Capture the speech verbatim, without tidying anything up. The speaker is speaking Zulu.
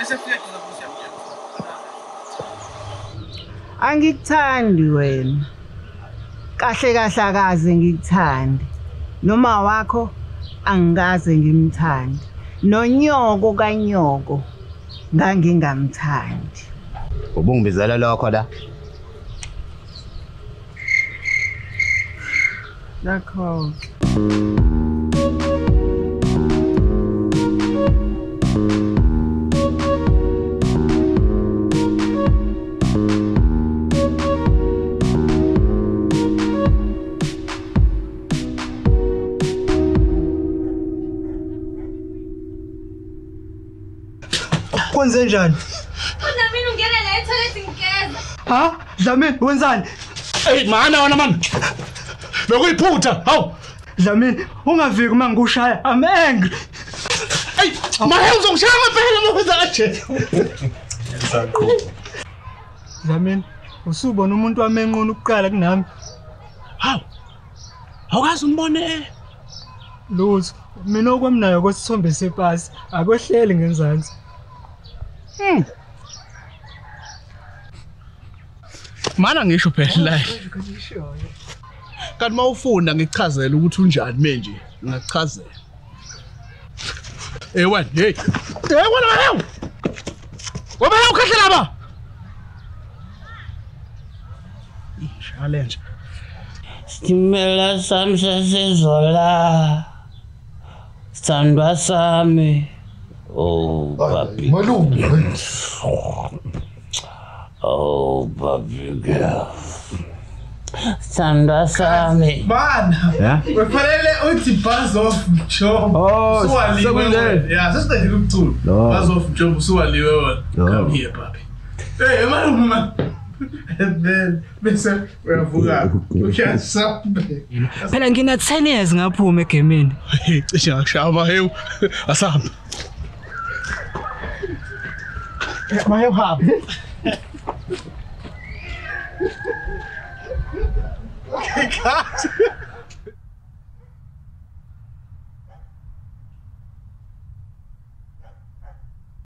Bese fika kuzobuza mtshela. Angikuthandi wena. Kahle kahle akaze ngikuthande. Noma wakho angikaze ngimthande. Nonyoko kanyoko ngangingamthandi. Ubungibizela lokho la. Nakho. Kwenze njani? Dlamini ungena la etholethi ngigeza. Ha? Dlamini wenzani? Hey mana wena man. Bekuyiphutha. Hawu. Dlamini ungaviki uma ngikushaya. I'm angry. Hey, mahe uzongishaya ngempela mawuza kanje. Sakho. Dlamini usubona umuntu wamenquna ukuqala kunami. Hawu. Awukazi umbone. Lutho, mina okwamnayo kwesithombe sepasi akwehleli ngenzansi. Hmm. Mana ngisho phela la. Kanti mawufunda ngikuchazela ukuthi unjani manje, ngakuchazela. Eh wena, hey. Eh wena hawu. Waba ukhahlela ba? Challenge. Stimela sami sesizola. Sandwa sami. Oh, papi. Malume. Oh, papi girl. Sandwa sami. Bana. Yeah? Kufanele uthi buzz off mjombo. Oh, Suwaliwe. Yeah, sesiqedile ukuthula. Buzz off mjombo suwaliwe wona. Come here papi. Hey, malume man. Then bese uyavuka. Uyasambe. Phela ngina ten years ngaphuma egemini. Cishe ngakushaya mahewu. Asahamba. Mahewu hamba. Okay, guys.